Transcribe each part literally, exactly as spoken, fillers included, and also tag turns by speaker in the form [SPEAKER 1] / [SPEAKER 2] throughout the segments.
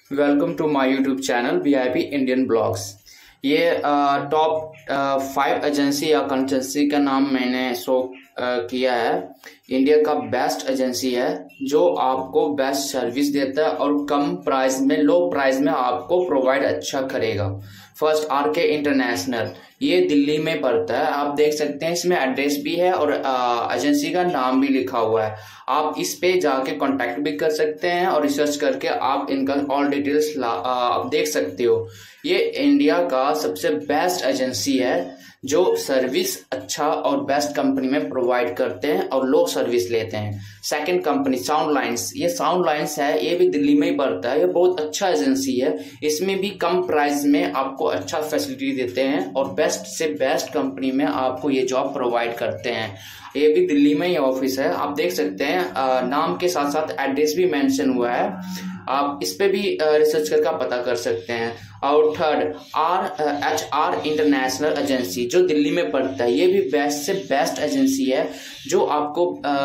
[SPEAKER 1] Welcome to my YouTube channel VIP Indian blogs. ये top five agency या consultancy का नाम मैंने शो किया है। इंडिया का बेस्ट एजेंसी है जो आपको बेस्ट सर्विस देता है और कम प्राइस में, लो प्राइस में आपको प्रोवाइड अच्छा करेगा। फर्स्ट आर के इंटरनेशनल, ये दिल्ली में पड़ता है। आप देख सकते हैं इसमें एड्रेस भी है और एजेंसी का नाम भी लिखा हुआ है। आप इस पे जाके कांटेक्ट भी कर सकते हैं और रिसर्च करके आप इनका ऑल डिटेल्स आप देख सकते हो। ये इंडिया का सबसे बेस्ट एजेंसी है जो सर्विस अच्छा और बेस्ट कंपनी में प्रोवाइड करते हैं और लो सर्विस लेते हैं। सेकंड कंपनी साउंड लाइंस, ये साउंड लाइंस है, ये भी दिल्ली में ही पड़ता है। ये बहुत अच्छा एजेंसी है, इसमें भी कम प्राइस में आपको अच्छा फैसिलिटी देते हैं और बेस्ट से बेस्ट कंपनी में आपको ये जॉब प्रोवाइड करते हैं। ये भी दिल्ली में ही ऑफिस है, आप देख सकते हैं। नाम के साथ साथ एड्रेस भी मेंशन हुआ है, आप इस पे भी रिसर्च करके आप पता कर सकते हैं। और third R H R international agency जो दिल्ली में पड़ता है। ये भी बेस्ट से बेस्ट एजेंसी है जो आपको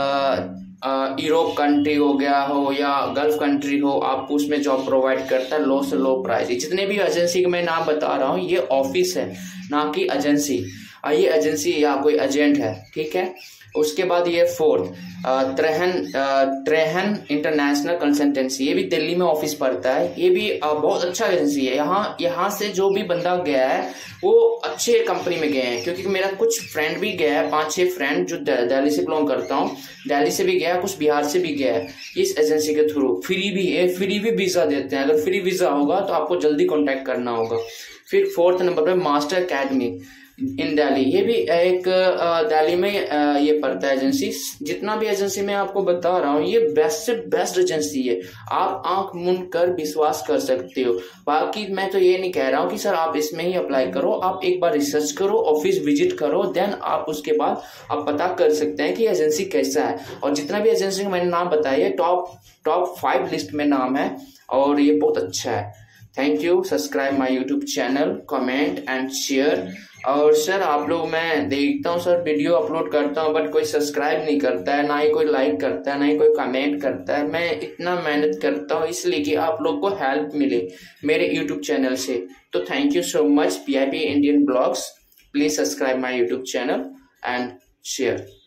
[SPEAKER 1] यूरोप कंट्री हो गया हो या गल्फ कंट्री हो, आपको उसमें जॉब प्रोवाइड करता है लो से लो प्राइस। जितने भी एजेंसी के मैं नाम बता रहा हूँ ये ऑफिस है ना कि एजेंसी। ये एजेंसी या कोई एजेंट है, ठीक है। उसके बाद ये fourth Trehan Trehan international consultancy, ये भी दिल्ली में ऑफिस पड़ता है। ये भी बहुत अच्छा एजेंसी है। यहाँ यहाँ से जो भी बंदा गया है वो अच्छे कंपनी में गए हैं, क्योंकि मेरा कुछ फ्रेंड भी गया है, पांच छह फ्रेंड जो दिल्ली से बिलोंग करता हूँ, दिल्ली से भी गया, कुछ बिहार से भी गया है इस एजेंसी के थ्रू। फ्री भी है, फ्री भी वीजा देते हैं। अगर फ्री वीजा होगा तो आपको जल्दी कॉन्टेक्ट करना होगा। फिर फोर्थ नंबर पे मास्टर अकेडमी इन दिल्ली, ये भी एक दिल्ली में ये पड़ता है एजेंसी। जितना भी एजेंसी मैं आपको बता रहा हूँ ये बेस्ट से बेस्ट एजेंसी है, आप आंख मूंद कर विश्वास कर सकते हो। बाकी मैं तो ये नहीं कह रहा हूँ कि सर आप इसमें ही अप्लाई करो, आप एक बार रिसर्च करो, ऑफिस विजिट करो, देन आप उसके बाद आप पता कर सकते हैं कि एजेंसी कैसा है। और जितना भी एजेंसी का मैंने नाम बताया टॉप टॉप फाइव लिस्ट में नाम है और ये बहुत अच्छा है। Thank you. Subscribe my YouTube channel, comment and share. और सर आप लोग, मैं देखता हूँ सर वीडियो अपलोड करता हूँ बट कोई सब्सक्राइब नहीं करता है, ना ही कोई लाइक करता है, ना ही कोई कमेंट करता है। मैं इतना मेहनत करता हूँ इसलिए कि आप लोग को हेल्प मिले मेरे यूट्यूब चैनल से। तो thank you so much VIP Indian blogs. Please subscribe my YouTube channel and share.